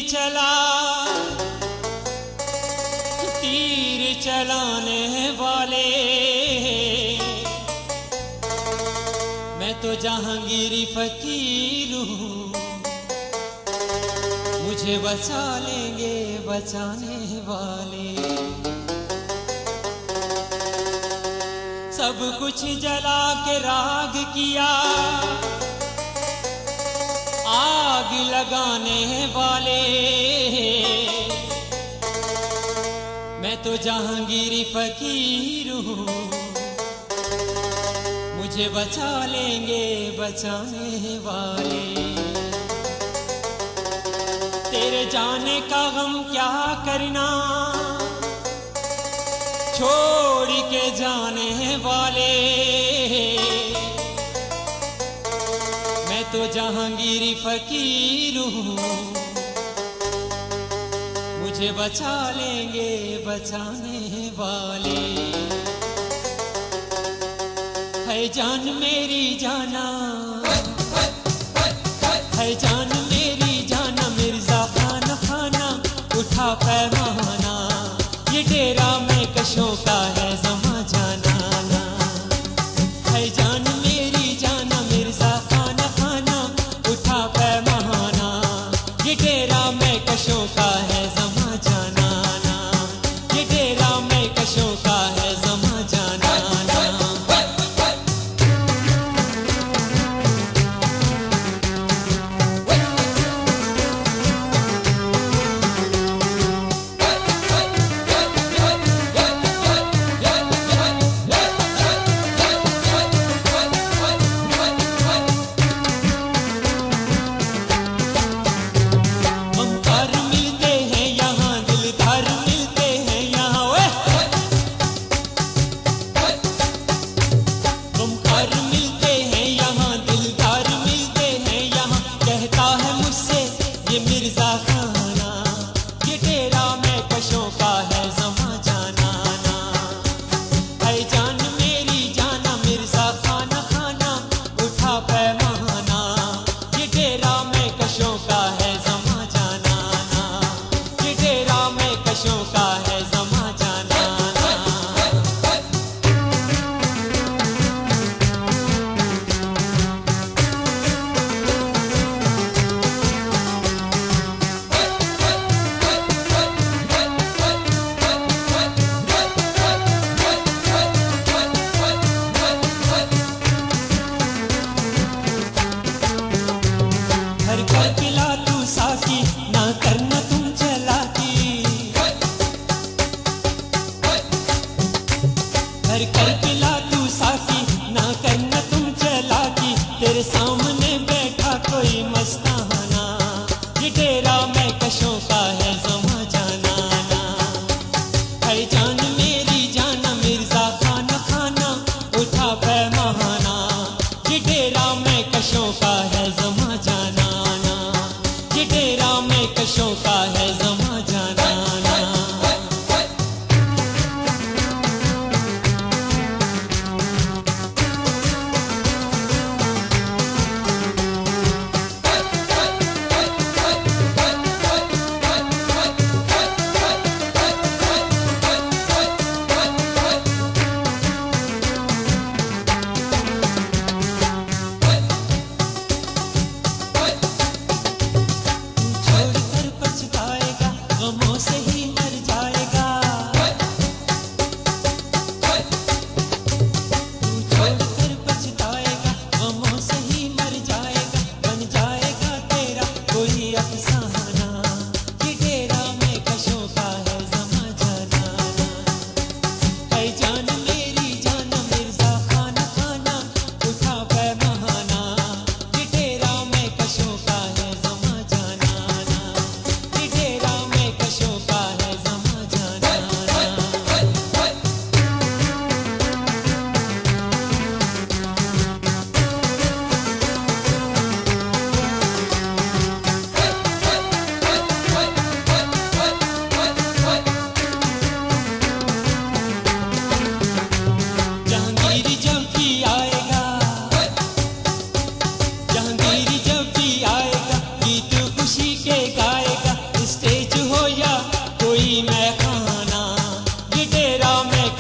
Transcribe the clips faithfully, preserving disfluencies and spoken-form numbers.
चला तीर चलाने वाले, मैं तो जहांगीरी फकीर हूँ, मुझे बचा लेंगे बचाने वाले। सब कुछ जला के राग किया, आग लगाने वाले, मैं तो जहांगीरी फकीर हूँ, मुझे बचा लेंगे बचाने वाले। तेरे जाने का गम क्या करना, छोड़ के जाने वाले, मैं तो जहांगीरी फकीर हूँ, मुझे बचा लेंगे बचाने वाले। है जान मेरी जाना, है जान मेरी जाना, मिर्जा खाना खाना उठा पैमाना, ये डेरा में कशों का है जमा जाना ना। है जान मेरी जाना, मिर्जा खाना खाना उठा पैमाना, ये डेरा में कशों का है जमा जाना ना, ये डेरा में कशों का है जमा जाना ना। तेरे सामने बैठा कोई मस्ताना, ये डेरा में कशों का है जमा जाना ना। है जान मेरी जाना, मिर्जा खाना खाना उठा पैमाना, ये डेरा में कशों का है जमा जाना ना, ये डेरा में कशों का है जमा जाना ना।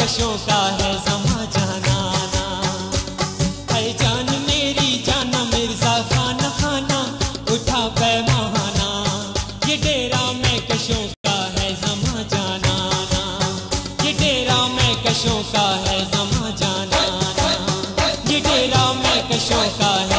कशों का है ज़मा जाना ना। है जान मेरी जाना मिर्जा खाना खाना उठा पैमाना, ये डेरा में कशों का है ज़मा जाना ना, ये डेरा में कशों का है ज़मा जाना ना, ये डेरा में कशों का है